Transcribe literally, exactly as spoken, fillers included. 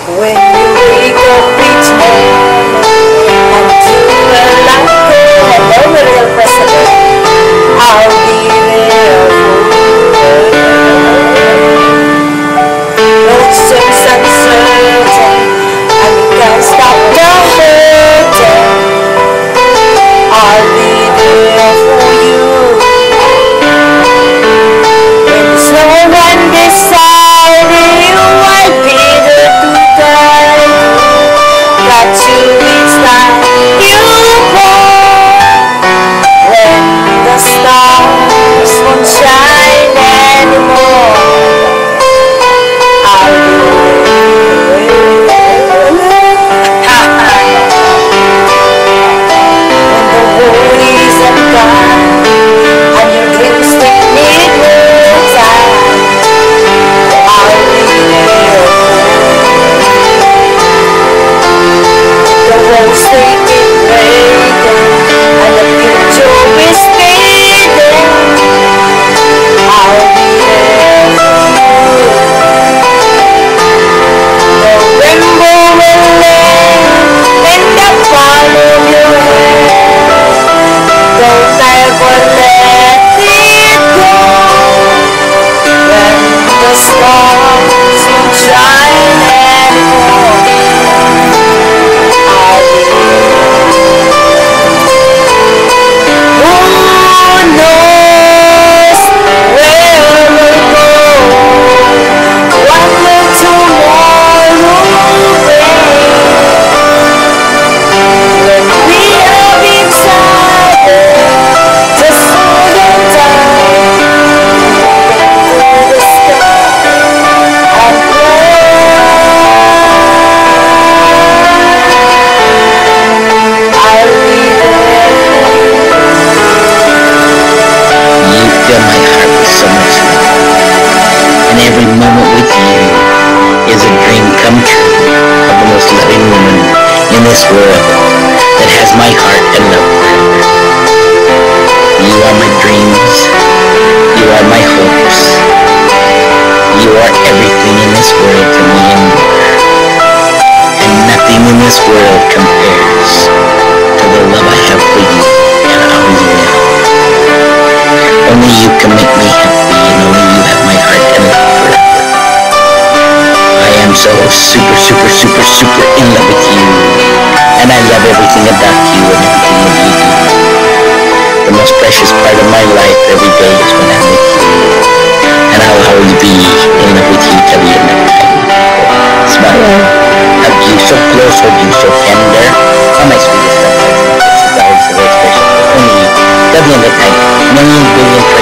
When you wake up each morning and do a lot go, hello real president, I'll be there for you. No seems uncertain and you can't stop the hurting, I'll be there for you. When there's no one beside you, I'll be there to guide you. Got you each time you call. When the stars won't shine anymore, I'll be there. Ha ha. When the world isn't gone and your dreams still need more time, I'll be there for you. The walls they keep breaking and the future is fading, I'll be there for you. The rainbow will live in the palm of your hand. Don't ever let it go. When the stars won't shine anymore, I'll be there. Who knows where we'll go? What will tomorrow bring? When we are inside it, just hold on tight. Look to the sky and I'll be there. You fill my heart with so much love, and every moment with you is a dream come true of the most loving woman in this world that has my heart and love forever. You are my dreams, you are my hopes, you are everything in this world to me and more, and nothing in this world compares to the love I have for you and how you will. Only you can make me happy, and only you have my heart and love forever. I am so super, super, super, super in love with you, and I love everything about you and everything that you do. The most precious part of my life every day is when I'm with you, and I'll always be in love with you till the end of time. Smile, hug you so close, hold you so tender. Oh, my sweetest love, this is always so very special. Only you, till the end of time, million billion